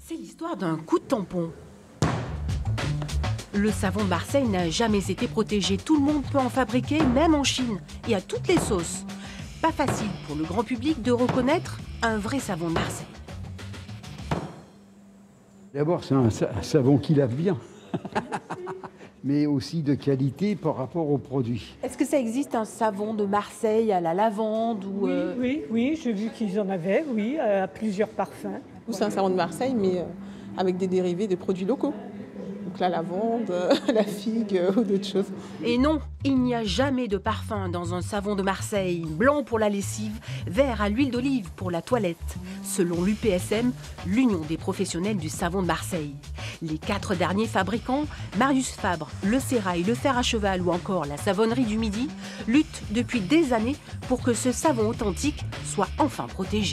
C'est l'histoire d'un coup de tampon. Le savon de Marseille n'a jamais été protégé. Tout le monde peut en fabriquer, même en Chine, et à toutes les sauces. Pas facile pour le grand public de reconnaître un vrai savon de Marseille. D'abord, c'est un savon qui lave bien, mais aussi de qualité par rapport aux produits. Est-ce que ça existe un savon de Marseille à la lavande ou Oui, j'ai vu qu'ils en avaient, à plusieurs parfums. C'est un savon de Marseille, mais avec des dérivés de produits locaux. Donc la lavande, la figue ou d'autres choses. Et non, il n'y a jamais de parfum dans un savon de Marseille. Blanc pour la lessive, vert à l'huile d'olive pour la toilette. Selon l'UPSM, l'Union des professionnels du savon de Marseille. Les 4 derniers fabricants, Marius Fabre, Le Sérail, Le Fer à Cheval ou encore la Savonnerie du Midi, luttent depuis des années pour que ce savon authentique soit enfin protégé.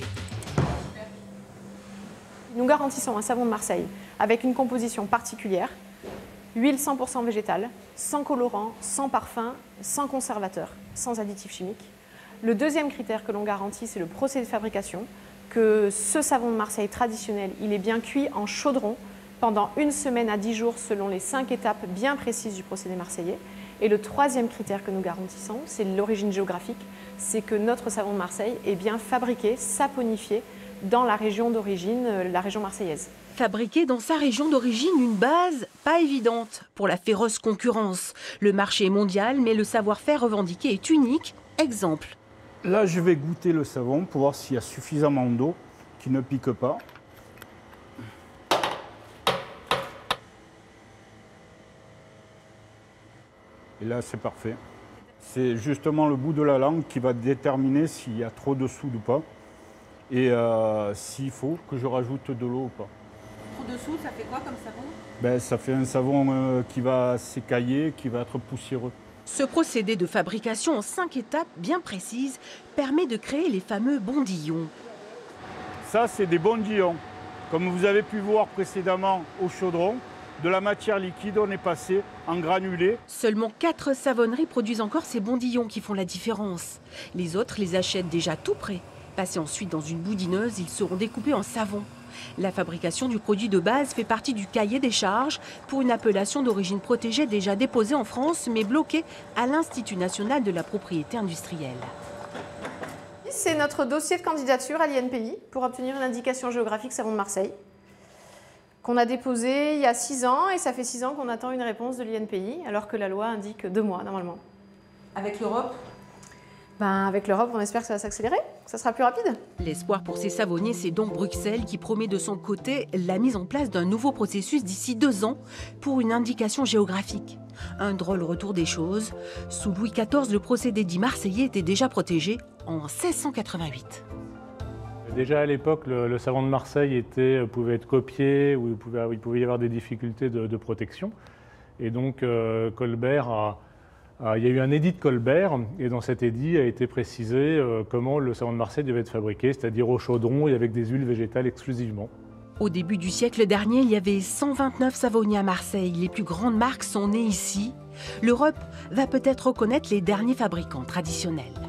Nous garantissons un savon de Marseille avec une composition particulière, huile 100% végétale, sans colorant, sans parfum, sans conservateur, sans additifs chimiques. Le deuxième critère que l'on garantit, c'est le procédé de fabrication, que ce savon de Marseille traditionnel, il est bien cuit en chaudron pendant 1 semaine à 10 jours selon les 5 étapes bien précises du procédé marseillais. Et le troisième critère que nous garantissons, c'est l'origine géographique, c'est que notre savon de Marseille est bien fabriqué, saponifié dans la région d'origine, la région marseillaise. Fabriquer dans sa région d'origine, une base pas évidente pour la féroce concurrence. Le marché est mondial, mais le savoir-faire revendiqué est unique. Exemple. Là, je vais goûter le savon pour voir s'il y a suffisamment d'eau qui ne pique pas. Et là, c'est parfait. C'est justement le bout de la langue qui va déterminer s'il y a trop de soude ou pas. Et s'il faut que je rajoute de l'eau ou pas. Trop de soude, ça fait quoi comme savon? Ça fait un savon qui va s'écailler, qui va être poussiéreux. Ce procédé de fabrication en 5 étapes bien précises permet de créer les fameux bondillons. Ça, c'est des bondillons. Comme vous avez pu voir précédemment au chaudron, de la matière liquide, on est passé en granulé. Seulement 4 savonneries produisent encore ces bondillons qui font la différence. Les autres les achètent déjà tout prêts. Passés ensuite dans une boudineuse, ils seront découpés en savon. La fabrication du produit de base fait partie du cahier des charges pour une appellation d'origine protégée déjà déposée en France mais bloquée à l'Institut national de la propriété industrielle. C'est notre dossier de candidature à l'INPI pour obtenir une indication géographique savon de Marseille qu'on a déposé il y a 6 ans et ça fait 6 ans qu'on attend une réponse de l'INPI alors que la loi indique 2 mois normalement. Avec l'Europe ? Avec l'Europe, on espère que ça va s'accélérer, que ça sera plus rapide. L'espoir pour ces savonniers, c'est donc Bruxelles qui promet de son côté la mise en place d'un nouveau processus d'ici 2 ans pour une indication géographique. Un drôle retour des choses. Sous Louis XIV, le procédé dit marseillais était déjà protégé en 1688. Déjà à l'époque, le savon de Marseille pouvait être copié ou il pouvait y avoir des difficultés de protection. Et donc Colbert il y a eu un édit de Colbert et dans cet édit a été précisé comment le savon de Marseille devait être fabriqué, c'est-à-dire au chaudron et avec des huiles végétales exclusivement. Au début du siècle dernier, il y avait 129 savonniers à Marseille. Les plus grandes marques sont nées ici. L'Europe va peut-être reconnaître les derniers fabricants traditionnels.